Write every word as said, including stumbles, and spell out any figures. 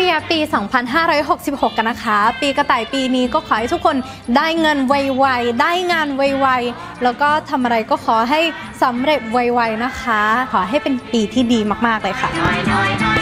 ยร์ปี สองพันห้าร้อยหกสิบหก กันนะคะปีกระต่ายปีนี้ก็ขอให้ทุกคนได้เงินไวๆได้งานไวๆแล้วก็ทำอะไรก็ขอให้สำเร็จไวๆนะคะขอให้เป็นปีที่ดีมากๆเลยค่ะ